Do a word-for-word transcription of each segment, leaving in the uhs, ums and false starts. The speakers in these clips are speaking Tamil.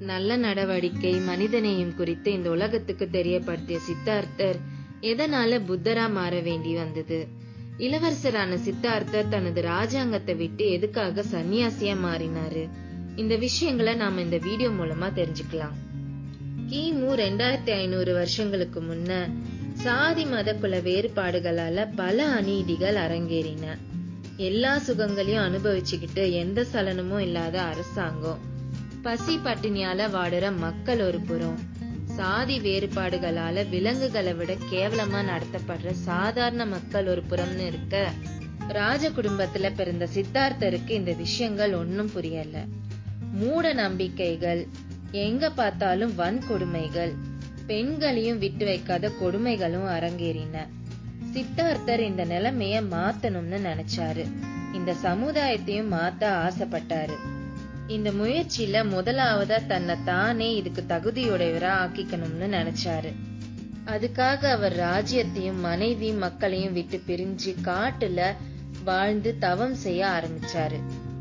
நல்ல நடவடிக்கை மனிதநேயம் குறித்து இந்த உலகத்துக்கு தெரியப்படுத்திய சித்தார்த்தர் எதனால புத்தரா மாற வேண்டி வந்தது? இளவரசரான சித்தார்த்தர் தனது ராஜாங்கத்தை விட்டு எதுக்காக சன்னியாசியா மாறினாரு? இந்த விஷயங்களை நாம இந்த வீடியோ மூலமா தெரிஞ்சுக்கலாம். கிமு ரெண்டாயிரத்தி ஐநூறு வருஷங்களுக்கு முன்ன சாதி மத குல வேறுபாடுகளால பல அநீதிகள் அரங்கேறின. எல்லா சுகங்களையும் அனுபவிச்சுக்கிட்டு எந்த சலனமும் இல்லாத அரசாங்கம், பசி பட்டினியால வாடுற மக்கள் ஒரு புறம், சாதி வேறுபாடுகளால விலங்குகளை விட கேவலமா நடத்தப்படுற சாதாரண மக்கள் ஒரு புறம்னு இருக்க, ராஜ குடும்பத்துல பிறந்த சித்தார்த்தருக்கு இந்த விஷயங்கள் ஒன்னும் புரியல. மூட நம்பிக்கைகள், எங்க பார்த்தாலும் வன்கொடுமைகள், பெண்களையும் விட்டு வைக்காத கொடுமைகளும் அரங்கேறின. சித்தார்த்தர் இந்த நிலைமைய மாத்தணும்னு நினைச்சாரு. இந்த சமுதாயத்தையும் மாத்த ஆசைப்பட்டாரு. இந்த முயற்சியில முதலாவதா தன்னை தானே இதுக்கு தகுதியுடையவரா ஆக்கிக்கணும்னு நினைச்சாரு. அதுக்காக அவர் ராஜ்யத்தையும் மனைவி மக்களையும் விட்டு பிரிஞ்சு காட்டுல வாழ்ந்து தவம் செய்ய ஆரம்பிச்சாரு.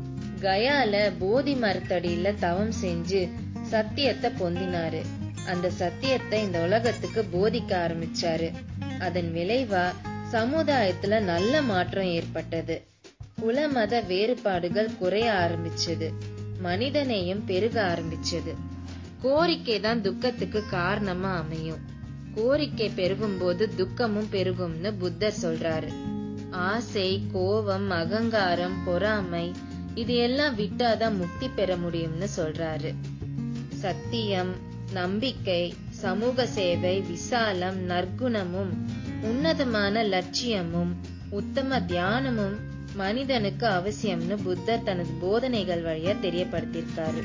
கயால போதி மரத்தடியில தவம் செஞ்சு சத்தியத்தை பொந்தினாரு. அந்த சத்தியத்தை இந்த உலகத்துக்கு போதிக்க ஆரம்பிச்சாரு. அதன் விளைவா சமுதாயத்துல நல்ல மாற்றம் ஏற்பட்டது. குல மத வேறுபாடுகள் குறைய ஆரம்பிச்சது. மனிதநேயம் பெருக ஆரம்பிச்சது. கோரிக்கை தான் துக்கத்துக்கு காரணமா அமையும். கோரிக்கை பெருகும் போது துக்கமும் பெருகும்னு புத்தர் சொல்றாரு. ஆசை, கோபம், அகங்காரம், பொறாமை இது எல்லாம் விட்டாதான் முக்தி பெற முடியும்னு சொல்றாரு. சத்தியம், நம்பிக்கை, சமூக சேவை, விசாலம், நற்குணமும், உன்னதமான லட்சியமும், உத்தம தியானமும் மனிதனுக்கு அவசியம்னு புத்தர் தனது போதனைகள் வழியா தெரியப்படுத்திருக்காரு.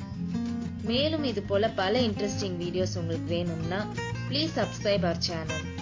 மேலும் இது போல பல இன்ட்ரெஸ்டிங் வீடியோஸ் உங்களுக்கு வேணும்னா ப்ளீஸ் சப்ஸ்கிரைப் அவர் சேனல்.